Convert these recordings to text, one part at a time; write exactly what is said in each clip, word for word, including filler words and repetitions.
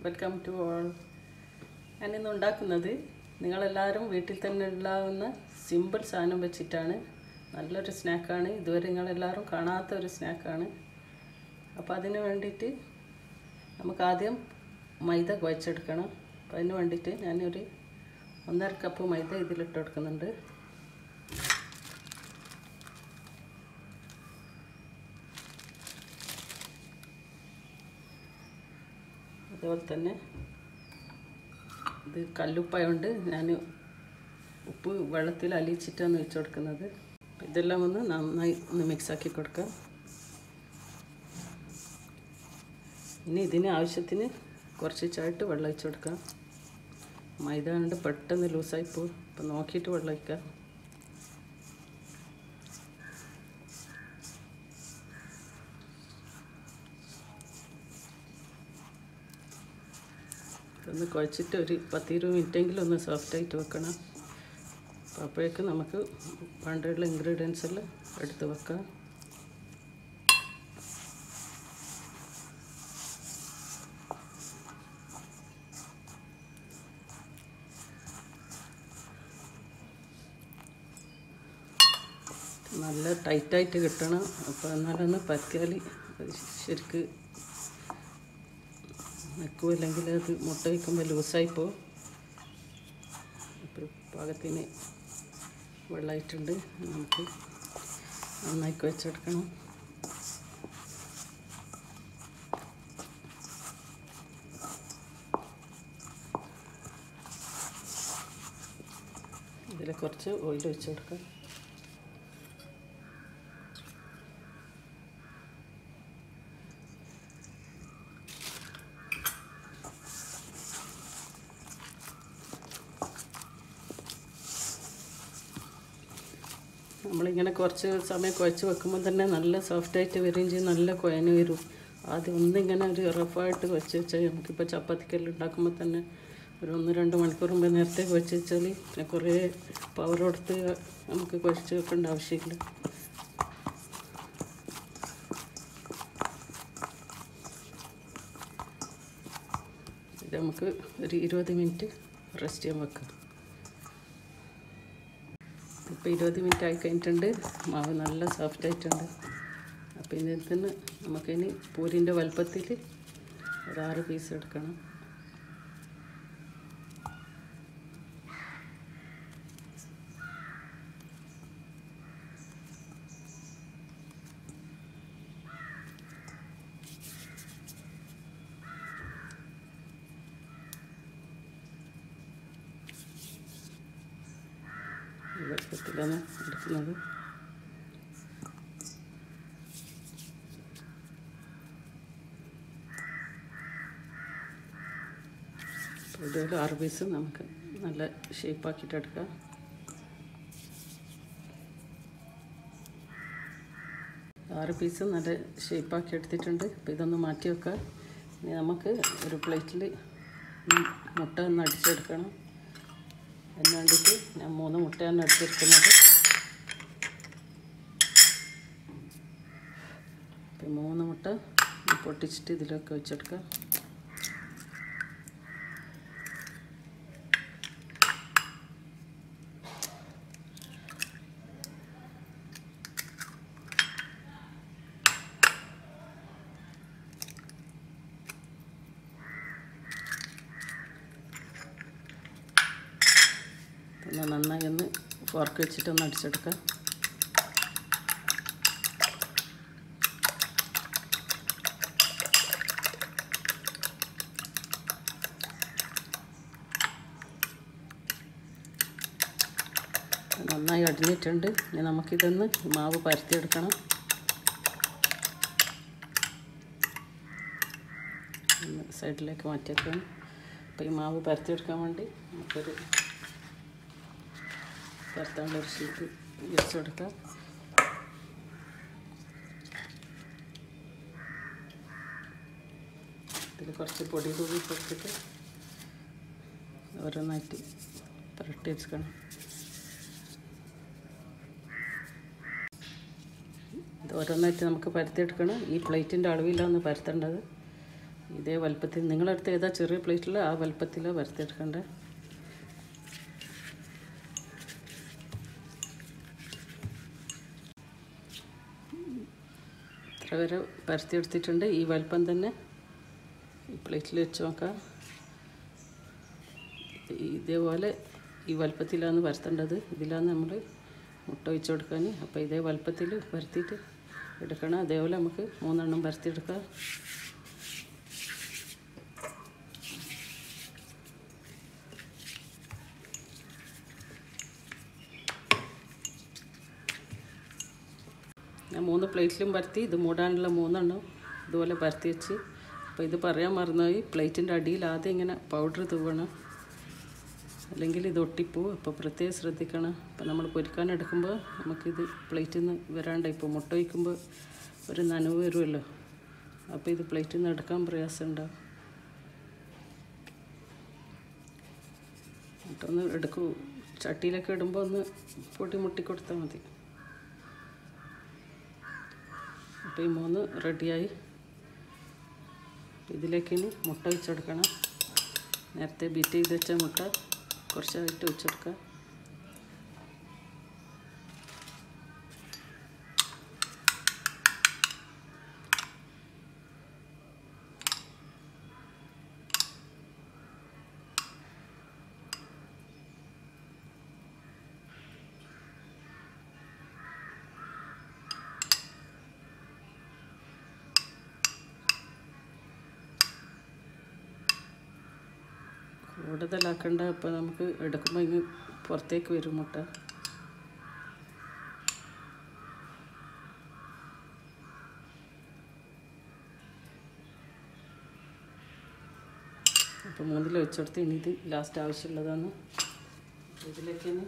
Welcome to all. ഞാനിന്ന് ഉണ്ടാക്കുന്നത് നിങ്ങളെല്ലാവരും വീട്ടിൽ തന്നെ ഉണ്ടാകുന്ന സിമ്പിൾ സാധനം വെച്ചിട്ടാണ്. നല്ലൊരു സ്നാക്കാണ്. ഇതുവരെ നിങ്ങളെല്ലാവരും കാണാത്ത ഒരു സ്നാക്കാണ്. അപ്പോൾ അതിന് വേണ്ടിയിട്ട് നമുക്ക് ആദ്യം മൈദ കുഴച്ചെടുക്കണം. അപ്പോൾ അതിന് വേണ്ടിയിട്ട് ഞാനൊരു ഒന്നര കപ്പ് മൈദ ഇതിലിട്ട് കൊടുക്കുന്നുണ്ട്. അതുപോലെ തന്നെ ഇത് കല്ലുപ്പായതുകൊണ്ട് ഞാൻ ഉപ്പ് വെള്ളത്തിൽ അലിയിച്ചിട്ടാണ് വെച്ച് കൊടുക്കുന്നത്. ഇതെല്ലാം ഒന്ന് നന്നായി ഒന്ന് മിക്സാക്കി കൊടുക്കാം. ഇനി ഇതിന് ആവശ്യത്തിന് കുറച്ച് ചായിട്ട് വെള്ളം ഒഴിച്ച് കൊടുക്കാം. മൈദ കൊണ്ട് പെട്ടെന്ന് ലൂസായി പോകും. അപ്പം നോക്കിയിട്ട് വെള്ളം ഒഴിക്കാം. ഒന്ന് കുഴച്ചിട്ട് ഒരു പത്തിരുപത് മിനിറ്റെങ്കിലും ഒന്ന് സോഫ്റ്റായിട്ട് വെക്കണം. അപ്പോൾ അപ്പോഴേക്കും നമുക്ക് വേണ്ടിയുള്ള ഇൻഗ്രീഡിയൻസ് എല്ലാം എടുത്ത് വെക്കാം. നല്ല ടൈറ്റായിട്ട് കിട്ടണം. അപ്പോൾ എന്നാലൊന്ന് പറ്റിയാൽ ശരിക്ക് നിൽക്കുമല്ലെങ്കിൽ അത് മുട്ട വയ്ക്കുമ്പോൾ ലൂസായിപ്പോൾ. ഇപ്പോൾ പാകത്തിന് വെള്ളമായിട്ടുണ്ട്. നമുക്ക് നന്നായി കുഴച്ചെടുക്കണം. ഇതിൽ കുറച്ച് ഓയിൽ ഒഴിച്ച് കൊടുക്കാം. നമ്മളിങ്ങനെ കുറച്ച് സമയം കുഴച്ച് വെക്കുമ്പോൾ തന്നെ നല്ല സോഫ്റ്റായിട്ട് വരികയും ചെയ്യും, നല്ല കുഴഞ്ഞ് വരും. ആദ്യം ഒന്നിങ്ങനെ ഒരു റഫായിട്ട് കുഴച്ച് വെച്ചാൽ നമുക്കിപ്പോൾ ചപ്പാത്തിക്കെല്ലാം ഉണ്ടാക്കുമ്പോൾ തന്നെ ഒരു ഒന്ന് രണ്ട് മണിക്കൂർ മുമ്പ് നേരത്തെ കുഴച്ച് വെച്ചാൽ പിന്നെ കുറേ പവർ കൊടുത്ത് നമുക്ക് കുഴച്ച് വെക്കേണ്ട ആവശ്യമില്ല. ഇത് നമുക്ക് ഒരു ഇരുപത് മിനിറ്റ് റെസ്റ്റ് ചെയ്യാൻ വെക്കാം. ഇപ്പോൾ ഇരുപത് മിനിറ്റ് ആയി കഴിഞ്ഞിട്ടുണ്ട്. മാവ് നല്ല സോഫ്റ്റ് ആയിട്ടുണ്ട്. അപ്പോൾ ഇതിൽ തന്നെ നമുക്കിനി പൂരിൻ്റെ വലുപ്പത്തിൽ ഒരു ആറ് പീസ് എടുക്കണം. വലുപ്പത്തിലാണ് എടുക്കുന്നത്. ഇതുപോലെ ആറ് പീസ് നമുക്ക് നല്ല ഷേപ്പാക്കിയിട്ട് എടുക്കാം. ആറ് പീസ് നല്ല ഷേപ്പാക്കി എടുത്തിട്ടുണ്ട്. അപ്പോൾ ഇതൊന്ന് മാറ്റി വെക്കാം. ഇനി നമുക്ക് ഒരു പ്ലേറ്റിൽ മുട്ട ഒന്ന് അടിച്ചെടുക്കണം. അതിന് വേണ്ടിയിട്ട് ഞാൻ മൂന്ന് മുട്ടയാണ് എടുത്തിരിക്കുന്നത്. അപ്പോൾ മൂന്ന് മുട്ട പൊട്ടിച്ചിട്ട് ഇതിലൊക്കെ വെച്ചെടുക്കാം. ഒന്ന് നന്നായി ഒന്ന് ഫോർക്ക് വെച്ചിട്ടൊന്ന് അടിച്ചെടുക്കാം. നന്നായി അടിഞ്ഞിട്ടുണ്ട്. ഇനി നമുക്കിതൊന്ന് മാവ് പരത്തിയെടുക്കണം. ഒന്ന് സൈഡിലേക്ക് മാറ്റിയേക്കണം. അപ്പോൾ ഈ മാവ് പരത്തിയെടുക്കാൻ വേണ്ടി നമുക്കൊരു പരത്താനുള്ളൊരു ഷീറ്റ് വിരിച്ചു കൊടുക്കാം. ഇതിൽ കുറച്ച് പൊടി കൂടി കൊടുത്തിട്ട് ഓരോന്നായിട്ട് പുരട്ടി വെക്കണം. ഇത് ഓരോന്നായിട്ട് നമുക്ക് പരത്തിയെടുക്കണം. ഈ പ്ലേറ്റിൻ്റെ അളവിലാണ് പരത്തേണ്ടത്. ഇതേ വലുപ്പത്തിൽ നിങ്ങളടുത്ത് ഏതാ ചെറിയ പ്ലേറ്റിൽ ആ വലുപ്പത്തിൽ വറുത്തെടുക്കണ്ടേ. ഇത്ര വരെ പരത്തിയെടുത്തിട്ടുണ്ട്. ഈ വലുപ്പം തന്നെ ഈ പ്ലേറ്റിൽ വെച്ച് നോക്കാം. ഇതേപോലെ ഈ വലുപ്പത്തിലാണ് പരത്തേണ്ടത്. ഇതിലാണ് നമ്മൾ മുട്ട ഒഴിച്ച് കൊടുക്കാൻ. അപ്പോൾ ഇതേ വലുപ്പത്തിൽ പരത്തിയിട്ട് എടുക്കണം. അതേപോലെ നമുക്ക് മൂന്നെണ്ണം പരത്തിയെടുക്കാം. ഞാൻ മൂന്ന് പ്ലേറ്റിലും പരത്തി. ഇത് മൂടാനുള്ള മൂന്നെണ്ണം ഇതുപോലെ പരത്തി വെച്ച്. അപ്പോൾ ഇത് പറയാൻ മറന്നുപോയി, പ്ലേറ്റിൻ്റെ അടിയിൽ ആദ്യം ഇങ്ങനെ പൗഡർ തൂവണം, അല്ലെങ്കിൽ ഇത് ഒട്ടിപ്പോവും. അപ്പോൾ പ്രത്യേകം ശ്രദ്ധിക്കണം. അപ്പോൾ നമ്മൾ പൊരിക്കാൻ എടുക്കുമ്പോൾ നമുക്കിത് പ്ലേറ്റിൽ നിന്ന് വരാണ്ട്, ഇപ്പോൾ മുട്ട വയ്ക്കുമ്പോൾ ഒരു നനവ് വരുമല്ലോ, അപ്പോൾ ഇത് പ്ലേറ്റിൽ നിന്ന് എടുക്കാൻ പ്രയാസം ഉണ്ടാവും. എന്നിട്ടൊന്ന് എടുക്കൂ, ചട്ടിയിലൊക്കെ ഇടുമ്പോൾ ഒന്ന് പൊടി മുട്ടി കൊടുത്താൽ മതി. അപ്പോൾ ഈ മൂന്ന് റെഡിയായി. ഇതിലേക്ക് ഇനി മുട്ട ഒഴിച്ചെടുക്കണം. നേരത്തെ ബീറ്റ് ചെയ്ത് വെച്ച മുട്ട കുറച്ചായിട്ട് ഒഴിച്ചെടുക്കുക. കൂടുതലാക്കണ്ട. അപ്പോൾ നമുക്ക് എടുക്കുമ്പോൾ ഇങ്ങ് പുറത്തേക്ക് വരും മുട്ട. അപ്പോൾ മൂന്നിൽ വെച്ചെടുത്ത് ഇനി ഇത് ലാസ്റ്റ് ആവശ്യമുള്ളതാണ്. ഇതിലേക്ക് ഇനി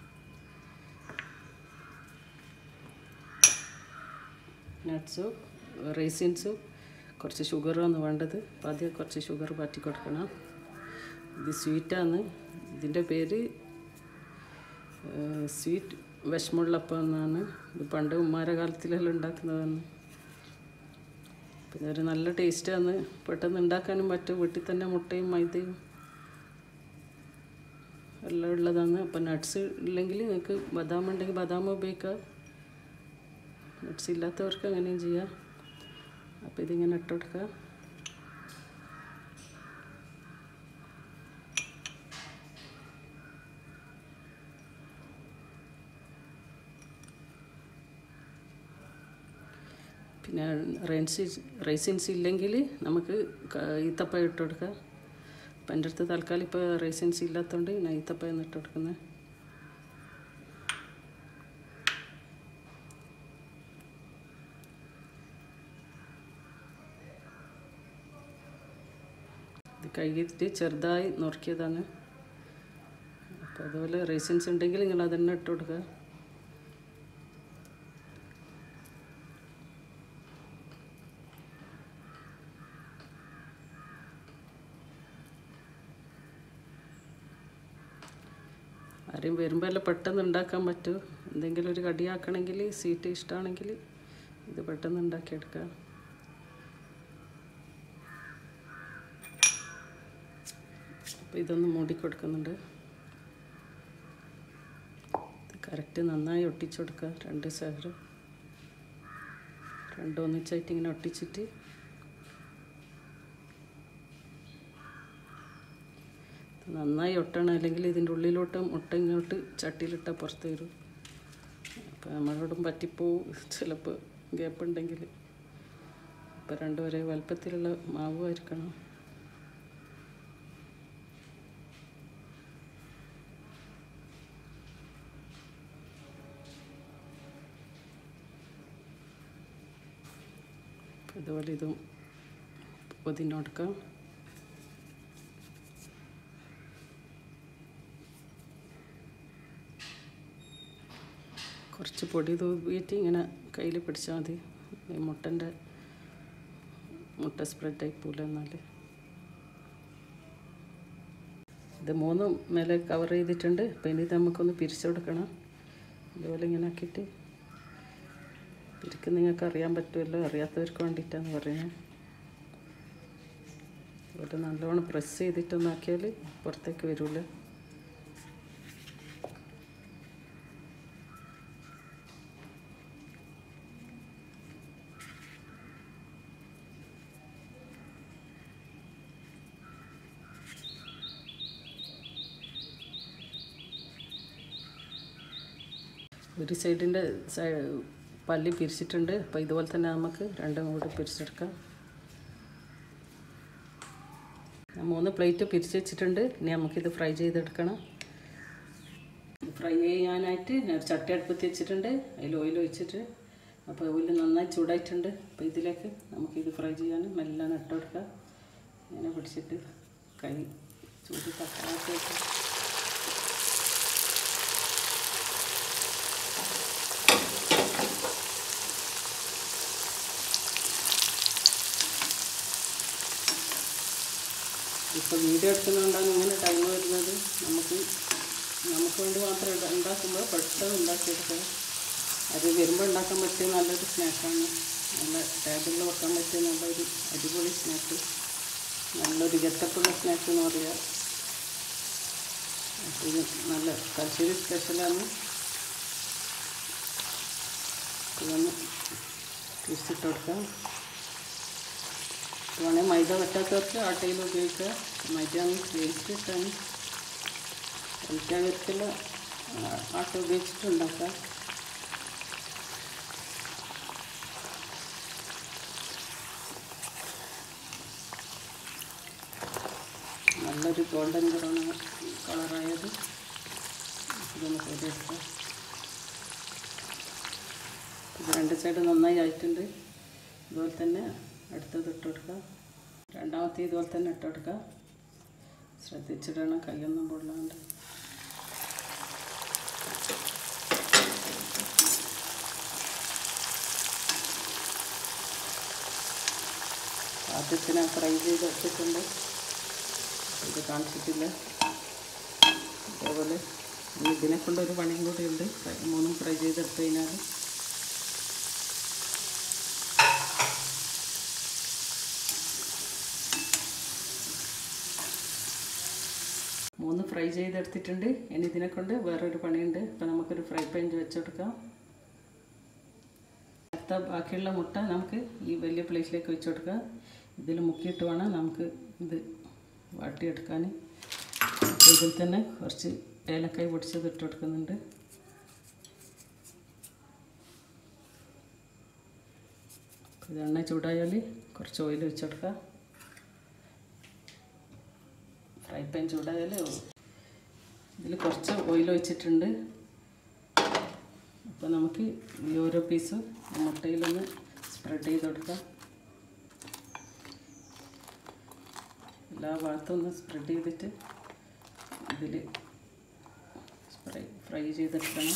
നട്ട്സും റൈസിൻസും കുറച്ച് ഷുഗറുമാണ് വേണ്ടത്. അപ്പോൾ ആദ്യം കുറച്ച് ഷുഗർ പാറ്റി കൊടുക്കണം. ഇത് സ്വീറ്റാണ്. ഇതിൻ്റെ പേര് സ്വീറ്റ് വിഷമുള്ളപ്പം എന്നാണ്. ഇത് പണ്ട് ഉമ്മാരെ കാലത്തിലെല്ലാം ഉണ്ടാക്കുന്നതാണ്. പിന്നെ ഒരു നല്ല ടേസ്റ്റാണ്. പെട്ടെന്ന് ഉണ്ടാക്കാനും പറ്റും. വീട്ടിൽ തന്നെ മുട്ടയും മൈദയും എല്ലാം ഉള്ളതാണ്. അപ്പം നട്ട്സ് ഇല്ലെങ്കിൽ നിങ്ങൾക്ക് ബദാം ഉണ്ടെങ്കിൽ ബദാം ഉപയോഗിക്കാം. നട്ട്സ് ഇല്ലാത്തവർക്ക് അങ്ങനെയും ചെയ്യാം. അപ്പോൾ ഇതിങ്ങനെ ഇട്ട് കൊടുക്കുക. പിന്നെ റൈൻസിൻസ് റൈസിൻസ് ഇല്ലെങ്കിൽ നമുക്ക് ഈത്തപ്പഴം ഇട്ട് കൊടുക്കാം. അപ്പം എൻ്റെ അടുത്ത് തൽക്കാലം ഇപ്പോൾ റൈസിൻസ് ഇല്ലാത്തതുകൊണ്ട് ഞാൻ ഈത്തപ്പഴം ഇട്ട് കൊടുക്കുന്നത്. ഇത് കഴുകിയിട്ട് ചെറുതായി നുറുക്കിയതാണ്. അപ്പോൾ അതുപോലെ റൈസിൻസ് ഉണ്ടെങ്കിൽ നിങ്ങൾ അതന്നെ ഇട്ട് കൊടുക്കുക. ആരെയും വരുമ്പോൾ എല്ലാം പെട്ടെന്ന് ഉണ്ടാക്കാൻ പറ്റും. എന്തെങ്കിലും ഒരു കടിയാക്കണമെങ്കിൽ, സ്വീറ്റ് ഇഷ്ടമാണെങ്കിൽ ഇത് പെട്ടെന്ന് ഉണ്ടാക്കിയെടുക്കാം. അപ്പോൾ ഇതൊന്ന് മൂടി കൊടുക്കുന്നുണ്ട്. കറക്റ്റ് നന്നായി ഒട്ടിച്ചു കൊടുക്കുക. രണ്ട് സൈഡും രണ്ടും ഒന്നിച്ചായിട്ട് ഇങ്ങനെ ഒട്ടിച്ചിട്ട് നന്നായി ഒട്ടണം. അല്ലെങ്കിൽ ഇതിൻ്റെ ഉള്ളിലോട്ട് മുട്ട ഇങ്ങോട്ട് ചട്ടിയിലിട്ടാൽ പുറത്ത് വരും. അപ്പോൾ നമ്മളോടും പറ്റിപ്പോവും ചിലപ്പോൾ ഗ്യാപ്പ് ഉണ്ടെങ്കിൽ. അപ്പോൾ രണ്ടും ഒരേ വലുപ്പത്തിലുള്ള മാവുമായിരിക്കണം. അതുപോലെ ഇതും പൊതിഞ്ഞ് കൊടുക്കാം. കുറച്ച് പൊടി തൂവിയിട്ട് ഇങ്ങനെ കയ്യിൽ പിടിച്ചാൽ മതി. ഈ മുട്ടൻ്റെ മുട്ട സ്പ്രെഡായി പോലെ. എന്നാൽ ഇത് മൂന്നും മേലെ കവർ ചെയ്തിട്ടുണ്ട്. അപ്പോൾ ഇനി ഇത് നമുക്കൊന്ന് പിരിച്ചു കൊടുക്കണം. ഇതുപോലെ ഇങ്ങനെ ആക്കിയിട്ട് പിരിക്ക് നിങ്ങൾക്ക് അറിയാൻ പറ്റുമല്ലോ. അറിയാത്തവർക്ക് വേണ്ടിയിട്ടാണ് പറയുന്നത്. ഒരു നല്ലോണം പ്രസ് ചെയ്തിട്ടൊന്നാക്കിയാൽ പുറത്തേക്ക് വരില്ല. ഒരു സൈഡിൻ്റെ പല്ലി പിരിച്ചിട്ടുണ്ട്. അപ്പോൾ ഇതുപോലെ തന്നെ നമുക്ക് രണ്ടും കൂടി പിരിച്ചെടുക്കാം. മൂന്ന് പ്ലേറ്റ് പിരിച്ച് വെച്ചിട്ടുണ്ട്. ഇനി നമുക്കിത് ഫ്രൈ ചെയ്തെടുക്കണം. ഫ്രൈ ചെയ്യാനായിട്ട് ഞാൻ ഒരു ചട്ടി അടുപ്പത്ത് വെച്ചിട്ടുണ്ട്. അതിൽ ഓയിൽ ഒഴിച്ചിട്ട് അപ്പോൾ ഓയിൽ നന്നായി ചൂടായിട്ടുണ്ട്. അപ്പോൾ ഇതിലേക്ക് നമുക്കിത് ഫ്രൈ ചെയ്യാൻ മെല്ലെ ഇട്ട് കൊടുക്കാം. ഇങ്ങനെ പിടിച്ചിട്ട് കൈ ചൂട് തട്ടാക്കി ഇപ്പോൾ വീഡിയോ എടുക്കുന്നതുകൊണ്ടാണ് ഇങ്ങനെ ടൈം വരുന്നത്. നമുക്ക് നമുക്ക് വേണ്ടി മാത്രം ഉണ്ടാക്കുമ്പോൾ പെട്ടെന്ന് ഉണ്ടാക്കിയെടുക്കാം. അത് വരുമ്പോൾ ഉണ്ടാക്കാൻ പറ്റിയ നല്ലൊരു സ്നാക്കാണ്. നല്ല ടേബിളിൽ വെക്കാൻ പറ്റിയ നല്ലൊരു അടിപൊളി സ്നാക്ക്, നല്ലൊരു ഗെറ്റപ്പുള്ള സ്നാക്ക് എന്ന് പറയുക. ഇത് നല്ല തലശ്ശേരി സ്പെഷ്യലാണ്. ഇതൊന്ന് തിരിച്ചിട്ട് കൊടുക്കാം. വേണമെങ്കിൽ മൈദ പറ്റാത്തവർക്ക് ആട്ടയിൽ ഉപയോഗിക്കുക. മൈദയാണ് ടേസ്റ്റ് കിട്ടാൻ. എനിക്കവരിക്കൽ ആട്ട ഉപയോഗിച്ചിട്ടുണ്ടാക്കാം. നല്ലൊരു ഗോൾഡൻ ബ്രൗൺ കളറായത് ഇതൊന്ന് ചെയ്തെടുക്കാം. ഇത് രണ്ട് സൈഡ് നന്നായി ആയിട്ടുണ്ട്. ഇതുപോലെ തന്നെ അടുത്തത് ഇട്ട് കൊടുക്കുക. രണ്ടാമത്തെ ഇതുപോലെ തന്നെ ഇട്ട് കൊടുക്കുക. ശ്രദ്ധിച്ചിടണം, കൈയൊന്നും പൊള്ളാണ്ട്. ആദ്യത്തിന് ഫ്രൈ ചെയ്ത് വെച്ചിട്ടുണ്ട്. ഇത് കാണിച്ചിട്ടില്ല. അതേപോലെ ഇതിനെ കൊണ്ടൊരു പണിയും കൂടി ഉണ്ട്. മൂന്നും ഫ്രൈ ചെയ്തെടുത്ത് കഴിഞ്ഞാൽ മൂന്ന് ഫ്രൈ ചെയ്തെടുത്തിട്ടുണ്ട്. ഇനി ഇതിനെ കൊണ്ട് വേറൊരു പണിയുണ്ട്. അപ്പോൾ നമുക്കൊരു ഫ്രൈ പാൻ വെച്ചെടുക്കാം. അടുത്ത ബാക്കിയുള്ള മുട്ട നമുക്ക് ഈ വലിയ പ്ലേറ്റിലേക്ക് വെച്ച് കൊടുക്കാം. ഇതിൽ മുക്കിയിട്ട് വേണം നമുക്ക് ഇത് വാട്ടിയെടുക്കാൻ. ഇതിൽ തന്നെ കുറച്ച് ഏലക്കായ പൊടിച്ചത് ഇട്ട് കൊടുക്കുന്നുണ്ട്. ഇത് എണ്ണ ചൂടായാൽ കുറച്ച് ഓയിൽ വെച്ച് കൊടുക്കാം. ഫ്രൈ പാൻ ചൂടായാൽ ഇതിൽ കുറച്ച് ഓയിൽ ഒഴിച്ചിട്ടുണ്ട്. അപ്പോൾ നമുക്ക് ഈ ഓരോ പീസ് മുട്ടയിലൊന്ന് സ്പ്രെഡ് ചെയ്ത് കൊടുക്കാം. എല്ലാ ഭാഗത്തും ഒന്ന് സ്പ്രെഡ് ചെയ്തിട്ട് ഇതിൽ ഫ്രൈ ഫ്രൈ ചെയ്തെടുക്കണം.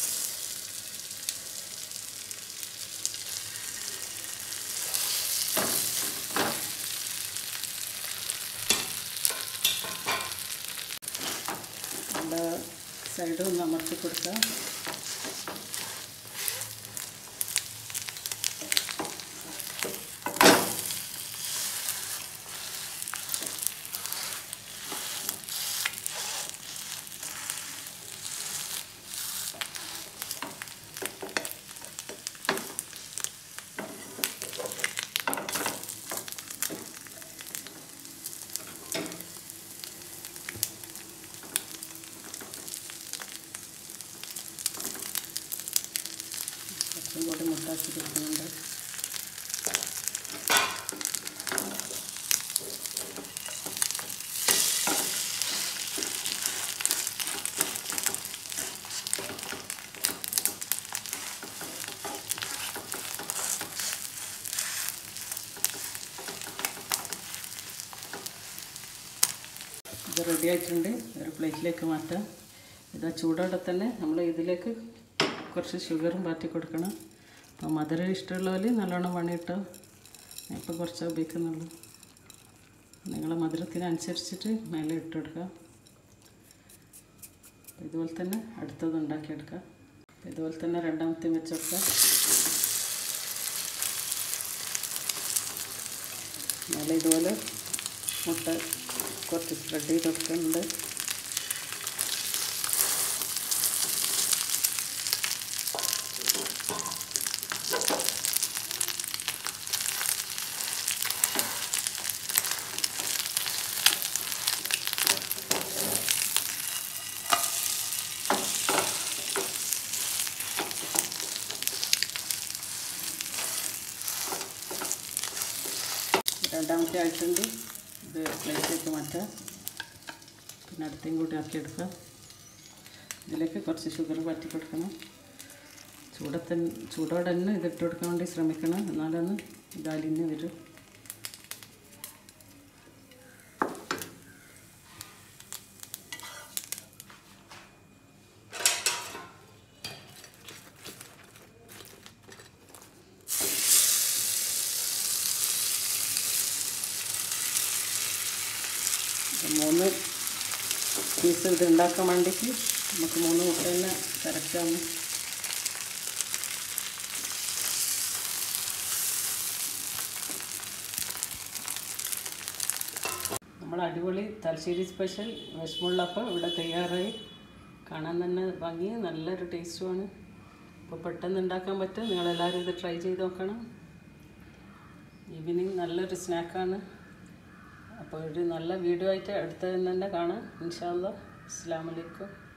എല്ലാ സൈഡും ഒന്ന് അമർത്തി കൊടുക്കാം. കുറച്ചും കൂടി മുട്ടാക്കി കൊടുക്കുന്നുണ്ട്. ഇത് റെഡി ആയിട്ടുണ്ട്. ഒരു പ്ലേറ്റിലേക്ക് മാറ്റാം. ഇത് ചൂടോടെ തന്നെ നമ്മൾ ഇതിലേക്ക് കുറച്ച് ഷുഗറും പാറ്റി കൊടുക്കണം. അപ്പോൾ മധുരം ഇഷ്ടമുള്ളവർ നല്ലോണം പണിയിട്ടോ. ഇപ്പോൾ കുറച്ച് ഉപയോഗിക്കുന്നുള്ളൂ. നിങ്ങളെ മധുരത്തിനനുസരിച്ചിട്ട് മേലെ ഇട്ട് കൊടുക്കുക. ഇതുപോലെ തന്നെ അടുത്തത് ഉണ്ടാക്കിയെടുക്കുക. ഇതുപോലെ തന്നെ രണ്ടാമത്തെ വെച്ചെടുക്കുക. മേലെ ഇതുപോലെ മുട്ട കുറച്ച് സ്പ്രെഡ് ചെയ്ത് കൊടുക്കുന്നുണ്ട്. രണ്ടാമത്തെ ആയിട്ടുണ്ട്. ഇത് പ്ലേറ്റിലേക്ക് മാറ്റാം. പിന്നെ അടുത്തേയും കൂടി ആക്കിയെടുക്കാം. ഇതിലേക്ക് കുറച്ച് ഷുഗർ പറ്റി കൊടുക്കണം. ചൂടത്തെ ചൂടോടെ തന്നെ ഇതിട്ട് കൊടുക്കാൻ വേണ്ടി ശ്രമിക്കണം, എന്നാലൊന്ന് ഇത് അലിഞ്ഞ് വരും. മൂന്ന് പീസ് ഇത് ഉണ്ടാക്കാൻ വേണ്ടിയിട്ട് നമുക്ക് മൂന്ന് മുട്ട തന്നെ കറക്റ്റാണ്. നമ്മൾ അടിപൊളി തലശ്ശേരി സ്പെഷ്യൽ വിഷമുള്ളപ്പം ഇവിടെ തയ്യാറായി. കാണാൻ തന്നെ ഭംഗി, നല്ലൊരു ടേസ്റ്റുമാണ്. അപ്പോൾ പെട്ടെന്ന് ഉണ്ടാക്കാൻ പറ്റും. നിങ്ങളെല്ലാവരും ഇത് ട്രൈ ചെയ്ത് നോക്കണം. ഈവനിങ് നല്ലൊരു സ്നാക്കാണ്. അപ്പോൾ ഒരു നല്ല വീഡിയോ ആയിട്ട് അടുത്ത തന്നെ കാണാം. ഇൻഷാ അല്ലാഹ്. അസ്സലാമു അലൈക്കും.